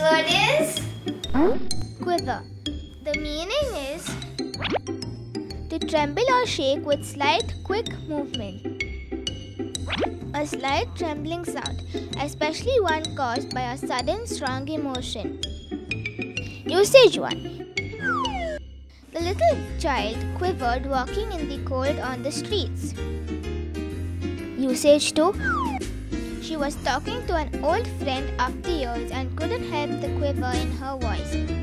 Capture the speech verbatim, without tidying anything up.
word is Quiver. The meaning is to tremble or shake with slight, quick movement. A slight trembling sound, especially one caused by a sudden, strong emotion. Usage one. The little child quivered walking in the cold on the streets. Usage two. She was talking to an old friend up the years and couldn't help the quiver in her voice.